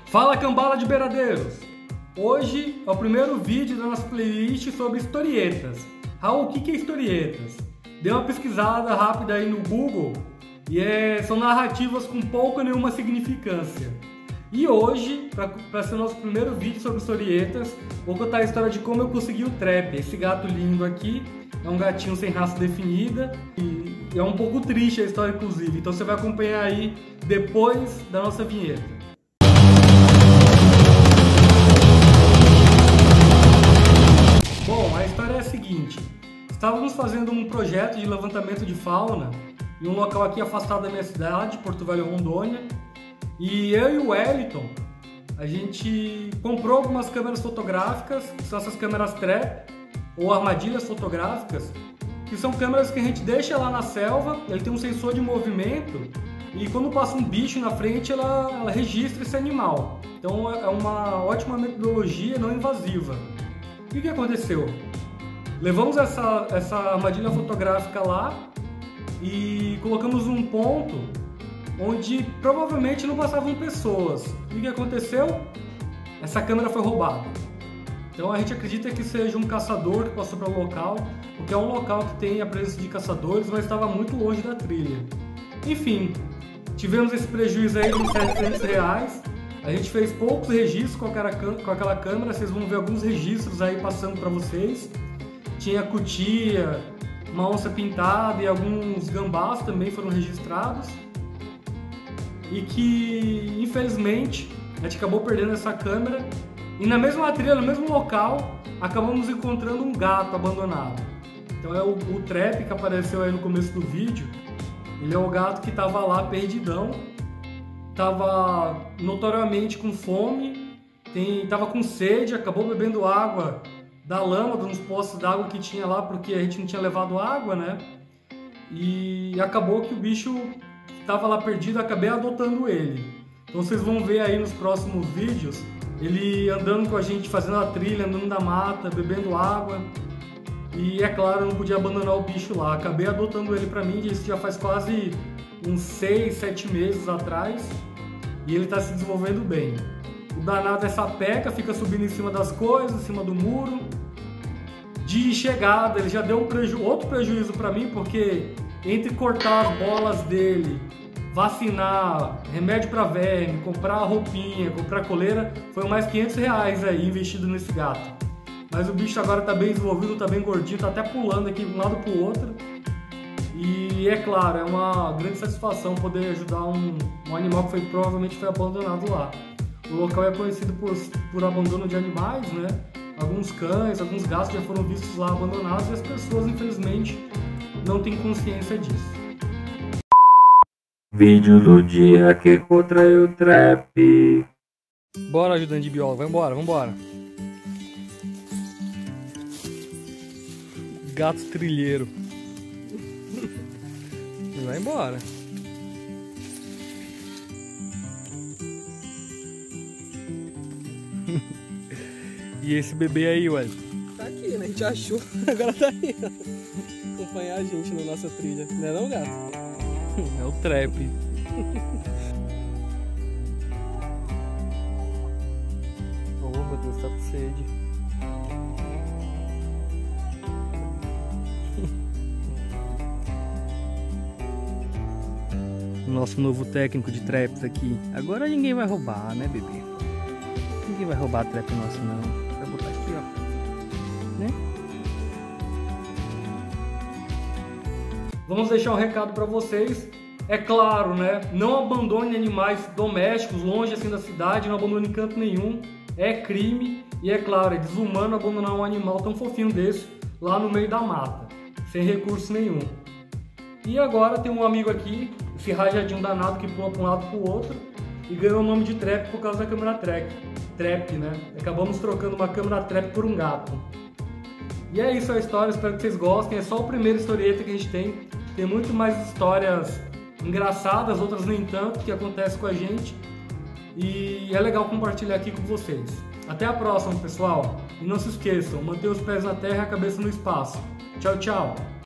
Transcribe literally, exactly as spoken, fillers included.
Fala, cambada de beiradeiros! Hoje é o primeiro vídeo da nossa playlist sobre historietas. Raul, o que é historietas? Dei uma pesquisada rápida aí no Google e é, são narrativas com pouca ou nenhuma significância. E hoje, para ser o nosso primeiro vídeo sobre historietas, vou contar a história de como eu consegui o trap. Esse gato lindo aqui é um gatinho sem raça definida e é um pouco triste a história, inclusive. Então você vai acompanhar aí depois da nossa vinheta. Bom, a história é a seguinte: estávamos fazendo um projeto de levantamento de fauna em um local aqui afastado da minha cidade, Porto Velho, Rondônia, e eu e o Wellington, a gente comprou algumas câmeras fotográficas, que são essas câmeras trap ou armadilhas fotográficas, que são câmeras que a gente deixa lá na selva. Ele tem um sensor de movimento e quando passa um bicho na frente ela, ela registra esse animal. Então é uma ótima metodologia não invasiva. E o que aconteceu? Levamos essa, essa armadilha fotográfica lá e colocamos um ponto onde provavelmente não passavam pessoas. E o que aconteceu? Essa câmera foi roubada. Então a gente acredita que seja um caçador que passou pelo local, porque é um local que tem a presença de caçadores, mas estava muito longe da trilha. Enfim, tivemos esse prejuízo aí de uns setecentos reais. A gente fez poucos registros com aquela, com aquela câmera, vocês vão ver alguns registros aí passando para vocês. Tinha cutia, uma onça pintada e alguns gambás também foram registrados. E que, infelizmente, a gente acabou perdendo essa câmera. E na mesma trilha, no mesmo local, acabamos encontrando um gato abandonado. Então é o, o trap que apareceu aí no começo do vídeo. Ele é o gato que estava lá perdidão. Estava notoriamente com fome, estava com sede, acabou bebendo água da lama, dos poços d'água que tinha lá, porque a gente não tinha levado água, né? E acabou que o bicho estava lá perdido, acabei adotando ele. Então vocês vão ver aí nos próximos vídeos, ele andando com a gente, fazendo a trilha, andando na mata, bebendo água. E é claro, eu não podia abandonar o bicho lá, acabei adotando ele para mim, isso já faz quase uns seis, sete meses atrás, e ele está se desenvolvendo bem. O danado é sapeca, fica subindo em cima das coisas, em cima do muro. De chegada, ele já deu um preju outro prejuízo para mim, porque entre cortar as bolas dele, vacinar, remédio para verme, comprar roupinha, comprar coleira, foi mais quinhentos reais aí investido nesse gato. Mas o bicho agora está bem desenvolvido, está bem gordinho, está até pulando aqui de um lado para o outro. E é claro, é uma grande satisfação poder ajudar um, um animal que foi, provavelmente foi abandonado lá. O local é conhecido por, por abandono de animais, né? Alguns cães, alguns gatos já foram vistos lá abandonados e as pessoas, infelizmente, não têm consciência disso. Vídeo do dia que contraiu o trap. Bora, ajudante de biólogo, vambora, vambora. Gato trilheiro. Vai embora. E esse bebê aí, ué? Tá aqui, né? A gente achou. Agora tá aí, ó. Acompanhar a gente na nossa trilha. Não é não, gato? É o trap. Oh, meu Deus, tá com sede. Nosso novo técnico de traps aqui. Agora ninguém vai roubar, né, bebê? Ninguém vai roubar a trap nosso, não. Vai botar aqui, ó. Né? Vamos deixar um recado para vocês. É claro, né? Não abandone animais domésticos longe assim da cidade. Não abandone em canto nenhum. É crime. E é claro, é desumano abandonar um animal tão fofinho desse lá no meio da mata. Sem recurso nenhum. E agora tem um amigo aqui, esse rajadinho danado que pula para um lado para o outro e ganhou o nome de trap por causa da câmera trap, trap, né? Acabamos trocando uma câmera trap por um gato. E é isso a história, espero que vocês gostem. É só o primeiro historieta que a gente tem. Tem muito mais histórias engraçadas, outras nem tanto, que acontecem com a gente. E é legal compartilhar aqui com vocês. Até a próxima, pessoal. E não se esqueçam, manter os pés na terra e a cabeça no espaço. Tchau, tchau!